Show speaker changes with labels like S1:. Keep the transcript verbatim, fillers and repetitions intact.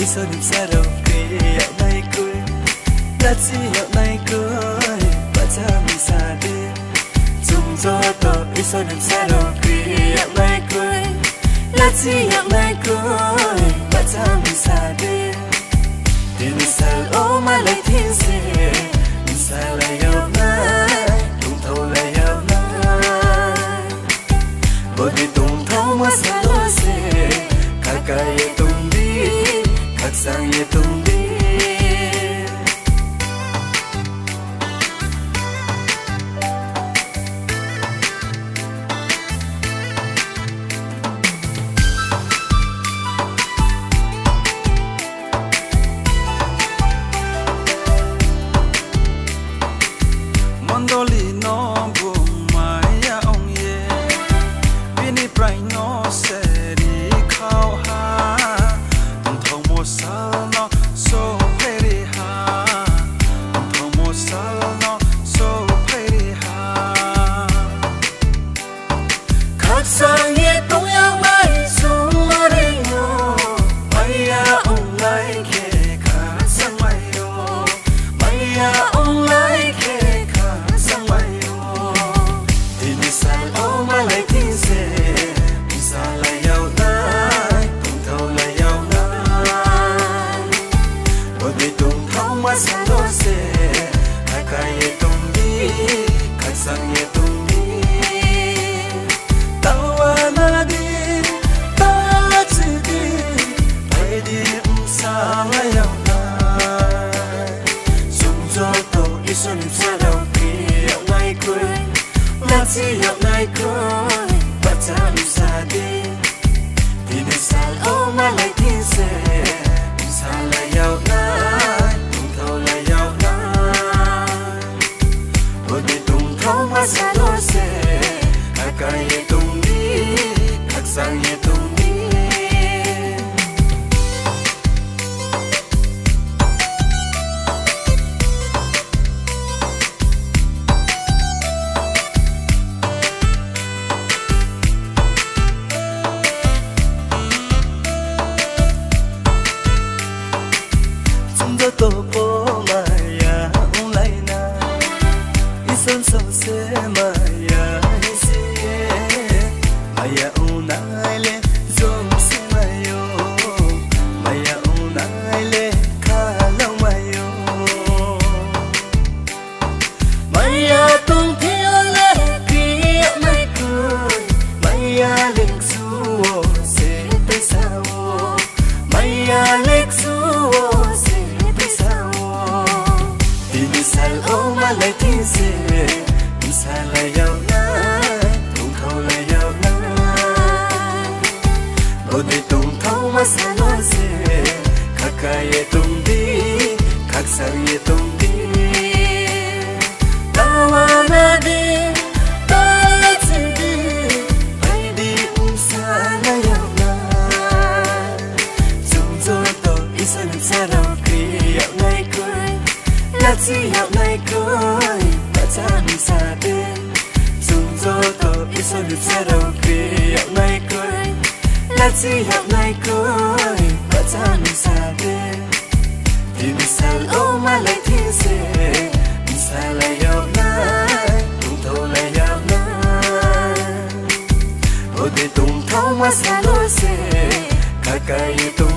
S1: sao niệm xa đầu khi dạo này cười lát gì dạo này cười và cha mình xa đi dùng gió to ý sao niệm xa đầu khi dạo này cười lát gì dạo này cười và cha mình xa đi thì mình xa lỗ mà lại thiên gì mình xa lại dạo này tung thâu lại dạo này bởi vì tung thâu mà xa lỗ gì cả cả ye tung đi khắc sang ye tung đi
S2: Mondoli no buông mai ya ông ye Vini prai no seri khao ha Tung thâu mo sal no so peri ha Tung thâu mo sal no so peri ha
S1: khắc sang ye tung yang mai sung ma re yo mai ya ông lai ke khắc sang mai yo mai ya ông lai ke sang đôi xe hai cái ye tung đi khắc sang ye tung đi tao ana đi ta chỉ đi phải đi um xa lại nhau này dùng gió tàu đi xuân xa đầu khi dạo này cười là chỉ dạo này cười và cha đi xa đi thì để xa lâu mà lại thiên sẽ xa lại nhau này xa lối xe hai cái ye tung đi khắc sang ye tung đi trong gió tổ phố mà ya ông lại na sơn sầu xe maya hisie maya unaile zom se mayo maya unaile khalau mayo maya tung theo le kia mai cười maya lek suo se te sao maya lek suo se te sao thì sao ôm mà lại thiên sẽ xa lại nhau này tung thâu lại nhau này bởi vì tung thâu mà xa lối sẽ khắc cái ye tung đi khắc sang ye tung đi tao ana đi ta chỉ đi phải đi um xa lại nhau này dùng gió tàu ý sao niệm xa đầu khi dạo này cười là chỉ dạo này cười cha mình xa đi dùng gió tàu ý sao niệm xa đầu khi dạo này cười là chỉ dạo này cười và cha mình xa đi thì mình xa lâu mà lại thiên sẽ mình xa lại dạo này tung thâu lại dạo này bởi vì tung thâu mà xa lối sẽ cả cái tung